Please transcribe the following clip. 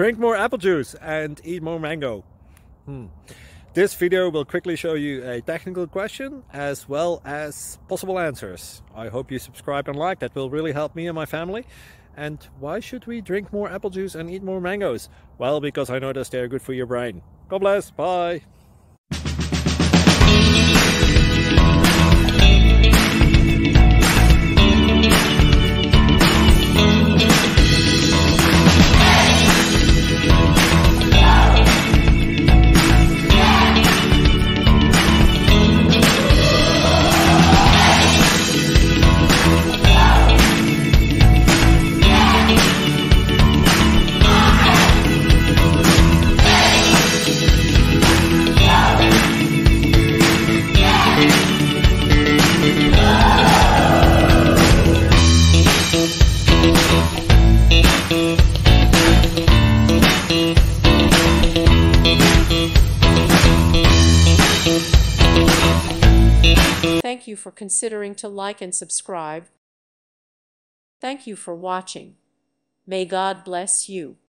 Drink more apple juice and eat more mango. This video will quickly show you a technical question as well as possible answers. I hope you subscribe and like, that will really help me and my family. And why should we drink more apple juice and eat more mangoes? Well, because I noticed they're good for your brain. God bless, bye! Thank you for considering to like and subscribe. Thank you for watching. May God bless you.